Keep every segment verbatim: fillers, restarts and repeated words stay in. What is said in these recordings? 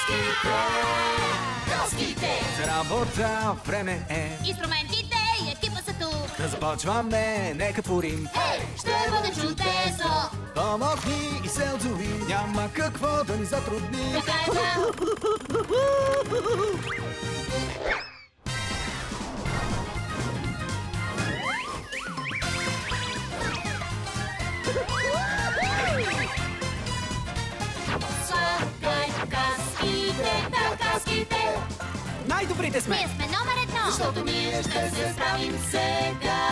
Коските, коските. За работа време е. Инструментите и екипа са тук. Да започваме, нека порим. Ей, ще бъде чудесно. Помогни и се отзови, няма какво да ни затрудни. Така е това. Слагай каските, да, каските. Най-добрите сме! Ние сме номер едно. Защото ние ще се справим сега.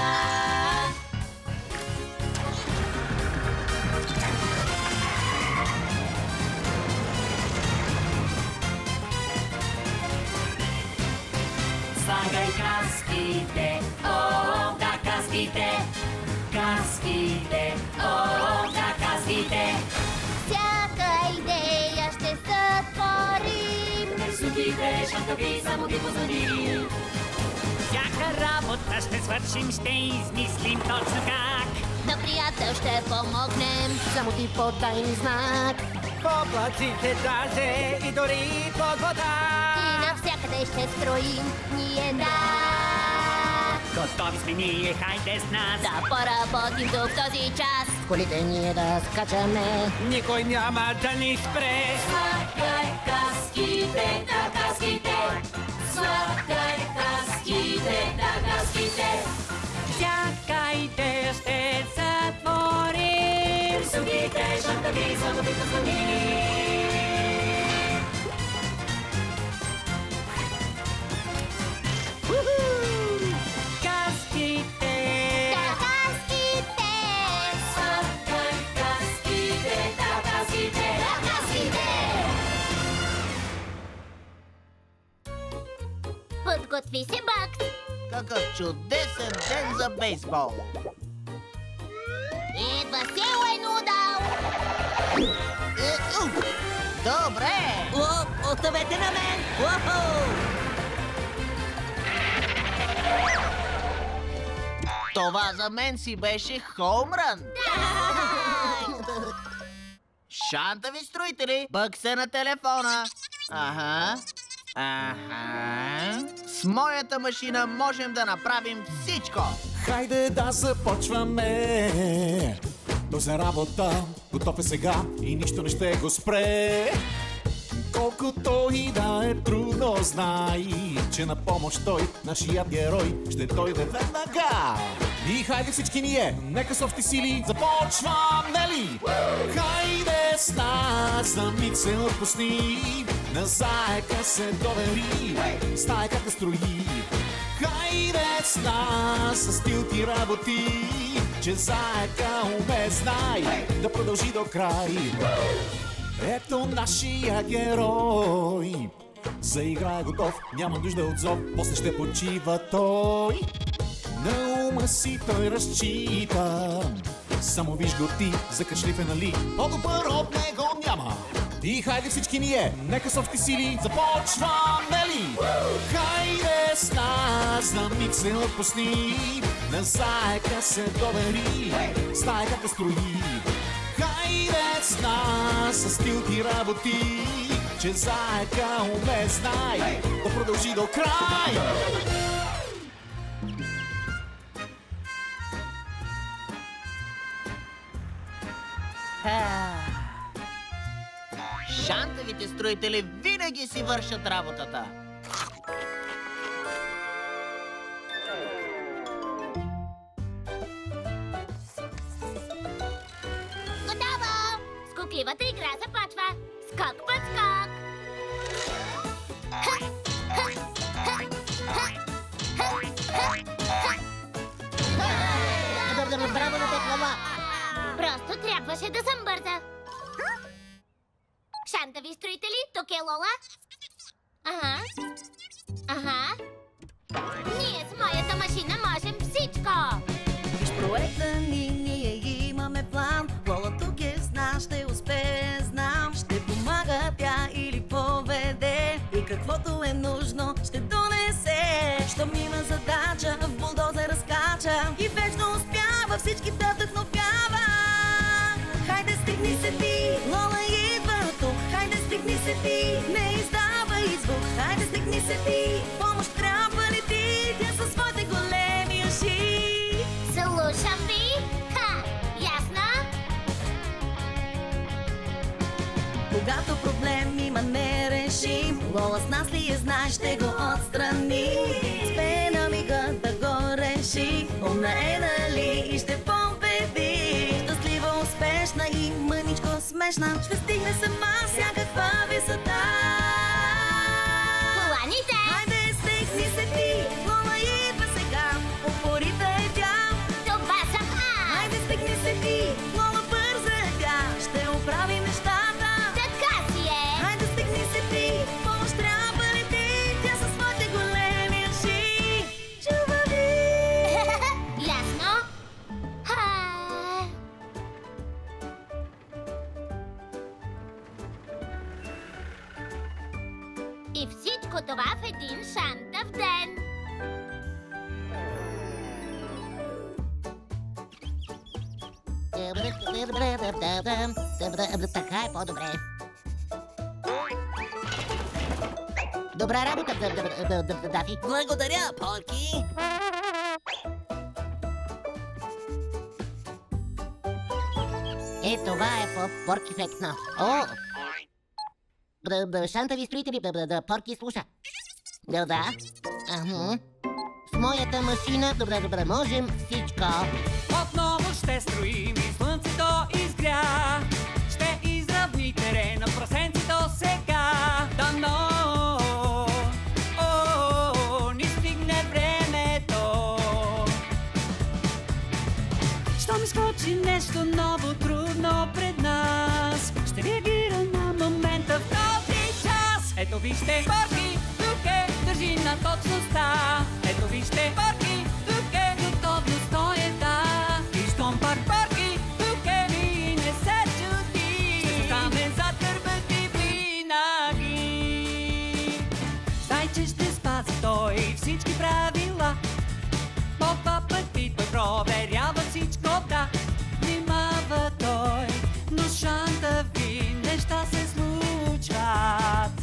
Слагай каските, о, да, каските. Каските, о, да, каските. Всяка идея ще сътворим. Нарисувайте шантави, само ти позвони. Всяка работа ще свършим, ще измислим точно как. На приятел ще помогнем. Само ти подай ни знак. В облаците даже и дори под вода. И навсякъде ще строим ние да. Готови сме ние, хайде с нас. Да поработим тук този час. В колите ние да скачаме. Никой няма да ни спре. Слагай каските, да, каските. Слагай каските, да, каските. Всяка идея ще сътворим. Нарисувайте шантави, само ти позвони. Каските. Да, каските. Слагай каските, да, каските. Да, каските. Подготви се, Бакс. Какъв чудесен ден за бейсбол. Идва се Уайнудъл. Е, у, добре! О, оставете на мен! Уху! Това за мен си беше хоумрън! Шантави строители, Бък се на телефона. Аха, аха. С моята машина можем да направим всичко. Хайде да започваме. Той за работа, готов е сега и нищо не ще го спре. Колкото и да е трудно, знай, че на помощ той, нашият герой, ще дойде веднага. И хайде всички ние, нека софти сили, започваме ли? Хайде с нас, за миг се отпусни, на заека се довери, стайката строи. Хайде с нас, с стил ти работи, че заека уме знай, да продължи до край. Ето нашия герой, за игра е готов, няма нужда от зов, после ще почива той. На ума си той разчита, само виж го ти, закачлив е нали, по-добър от него няма. И хайде всички ние, нека софти сили, започваме ли? Хайде с нас, на миг се отпусни, на заека се довери, стайката строи. Хайде с нас, с стил ти работи, че заека уме знай, да продължи до край. Шантавите строители винаги си вършат работата. Готово! Скокливата игра започва. Скок под скок. Браво на Петлова! Просто трябваше да съм бърза. Шантави строители, тук е Лола. Ага. Ага. Ние с моята машина можем всичко. Виж проекта ни, ние имаме план. Лола тук е с нас, ще успее, знам. Ще помага тя или поведе. И каквото е нужно, ще донесе. Щом има задача, в булдозера скача. И вечно успява, всички да вдъхновява. Хайде стигни се ти, Лола идва тук. Хайде стигни стегни се ти, не издавай звук. Хайде, стегни се ти, помощ трябва ли ти? Тя със своите големи уши. Слушам ви. Ха, ясно? Когато проблем има не решим, Лола с нас ли е, знаеш, ще го отстрани. Спе на мига да го реши, умна е, нали, и ще победи. Щастлива, успешна и мъничко смешна, ще стигне сама всякаква висота. Коланите! Хайде, стегни се ти, Лола идва сега, упорита е тя. Това съм аз! Хайде, стегни се ти, Лола бърза е тя, ще оправи нещата. Така си е! Хайде, стегни се ти, помощ трябва ли ти? Тя със своите големи уши чува ви. Ясно? Ха. И всичко това в един шантав ден. Така е по-добре. Добра работа, Дафи. Благодаря, Порки. Е, това е по-порки-фектно. О! Шантави строители, Порки слуша. Да, да. Ахм. С моята машина, добре, добре, можем всичко. Отново ще строим и слънцето изгря. Ще изравни терена, прасенцето сега. Дано, о, ни стигне времето. Щом изскочи нещо ново, трудно пред нас, ще реагира на момента в този час. Ето вижте, Порки, тук е, държи на точността. Ето вижте, Порки, тук е, готовност той е да. И щом пак Порки, тук е, и не се чуди. Ще стане зад гърба ти винаги. Знай, че ще спази той всички правила. По два пъти той проверява всичко, да. Внимава той, но шантави неща се случват.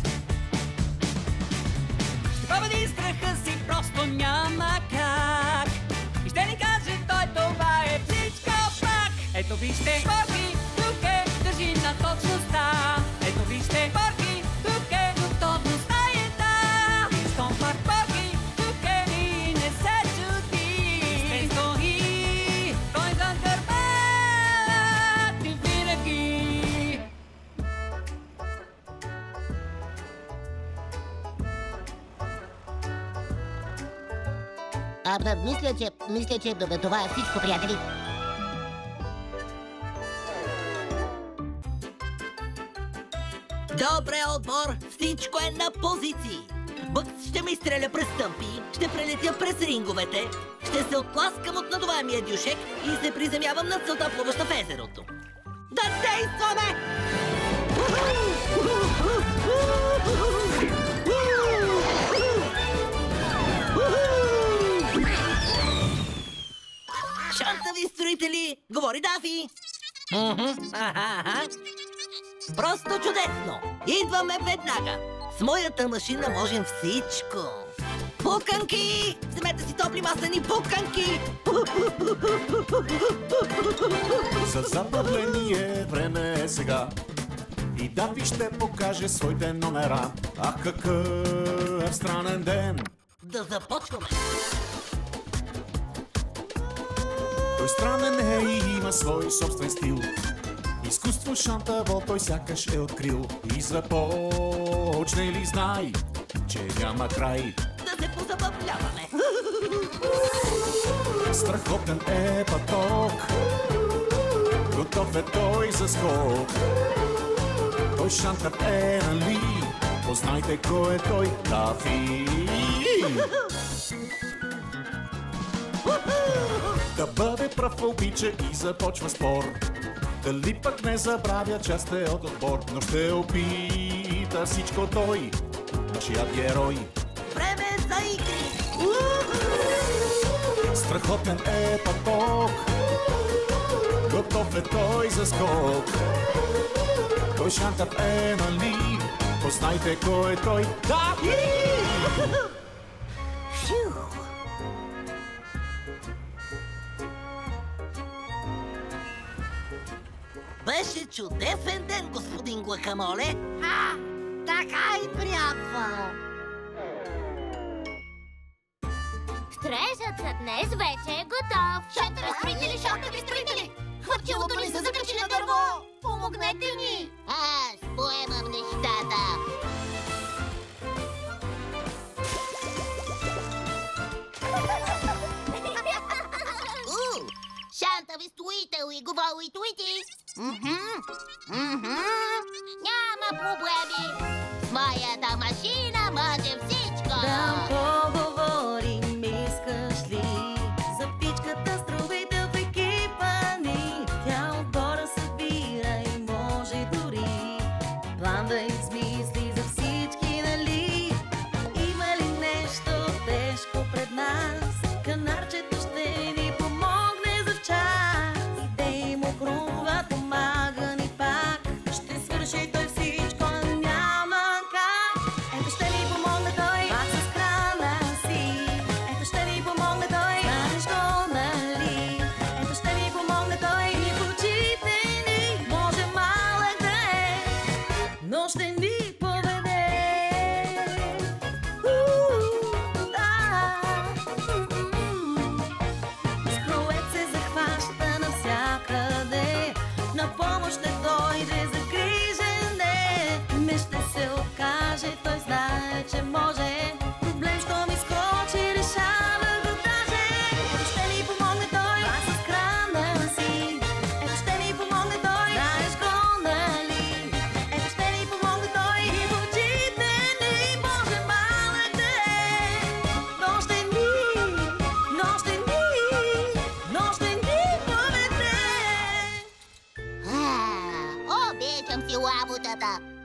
Ще победи страха си, просто няма как. И ще ни каже той, това е всичко пак. Ето вижте, Порки, тук е, държи на точността. Ето вижте, Порки, тук е, готовността е да. И щом пак Порки, тук е, и не се чуди. Ще стои, той зад гърба ти винаги. А, да, мисля, че, мисля, че да, това е всичко, приятели. Добре, отбор! Всичко е на позиции! Бъкс ще ме изстреля през стъмпи, ще прелетя през ринговете, ще се отпласкам от надуваемия дюшек и се приземявам на целта, плуваща в езерото. Да действаме! Шантави строители, говори Дафи! Просто чудесно! Идваме веднага! С моята машина можем всичко! Пуканки! Вземете си топли маслени пуканки! За забавление време е сега. И Дафи ще покаже своите номера. Ах, какъв странен ден! Да започваме! Той странен е и има свой собствен стил. Изкуство шантаво той сякаш е открил. И започне ли знай, че няма край. Да се позабавляваме! Страхотен е поток, готов е той за скок. Той шантав е, нали? Познайте кой е той, Дафи. Да бъде прав обича и започва спор. Дали пък не забравя, че сте от отбор. Но ще опита всичко той, нашият герой. Време за игри! Страхотен е поток, готов е той за скок. Той шантав е, нали? знайте кой е той. Да! Беше чудесен ден, господин Гуакамоле. А, така и трябва. Стрежът за днес вече е готов. Шантави строители, шантави строители! Хвърчилото ни се закачи на дърво! Помогнете ни! Аз поемам нещата. У, шантави строител и говори туити. Мгм, мгм. Няма проблеми. С моята машина може всичко. Да поговорим, искаш ли? За птичката строител в екипа ни. Тя отгоре събира и може дори план да измисли за всички, нали? Има ли нещо тежко пред нас? Канарчето ще ни помогне за в час. Идеи му хрумват, помага ни пак. Ще свърши той всичко, няма как. Ето ще ни помогне той, пак с крана си. Ето ще ни помогне той, знаеш го, нали? Ето ще ни помогне той, и в очите ни може малък да е, но ще ни поведе. У, да. Скроет се захваща навсякъде, на помощ ще дойде загрижен е. Не ще се откаже, той знае, че може. Проблем, що ми скочи, решава го даже. Ето ще ни помогне той, пак с крана си. Ето ще ни помогне той, знаеш го, нали? Ето ще ни помогне той, и в очите ни може малък да е, но ще ни, но ще ни, но ще ни поведе. А, обичам си работата.